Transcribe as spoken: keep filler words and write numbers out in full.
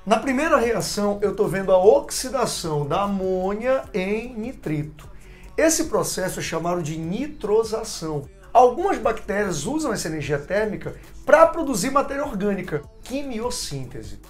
Na primeira reação, eu estou vendo a oxidação da amônia em nitrito. Esse processo é chamado de nitrosação. Algumas bactérias usam essa energia térmica para produzir matéria orgânica, quimiossíntese.